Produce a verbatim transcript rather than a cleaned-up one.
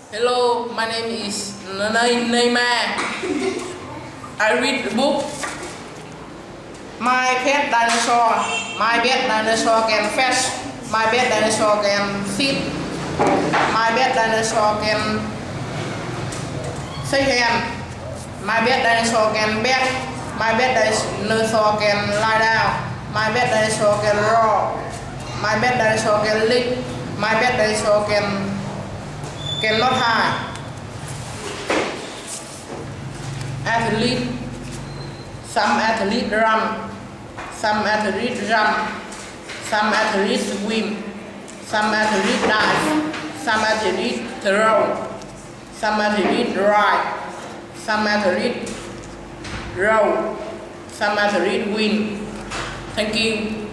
Hello, my name is Neymar. I read the book. My pet dinosaur. My pet dinosaur can fetch. My pet dinosaur can feed. My pet dinosaur can shake hand. My pet dinosaur can beg. My pet dinosaur can lie down. My pet dinosaur can roar. My pet dinosaur can lick. My pet dinosaur can cannot hide. Athlete. Some athletes run. Some athletes jump. Some athletes swim. Some athletes dive. Some athletes throw. Some athletes ride. Some athletes row. Some athletes win. Thank you.